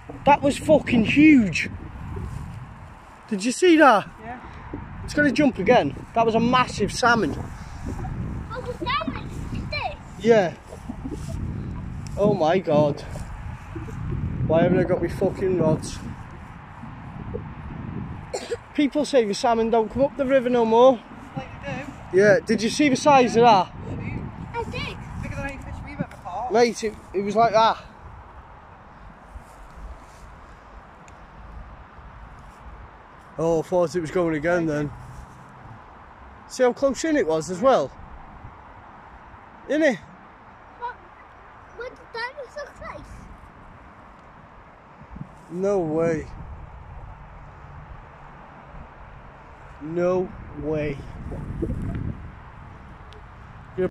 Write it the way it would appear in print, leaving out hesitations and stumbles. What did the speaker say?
That was fucking huge. Did you see that? Yeah. It's going to jump again. That was a massive salmon. Oh, the salmon is this? Yeah. Oh my god. Why haven't I got my fucking rods? People say the salmon don't come up the river no more. Like you do. Yeah, did you see the size of that? I did. Bigger than any fish we've ever caught. Mate, it was like that. Oh, I thought it was going again then. See how close in it was as well? Innit? What the diamonds look like? No way. No way.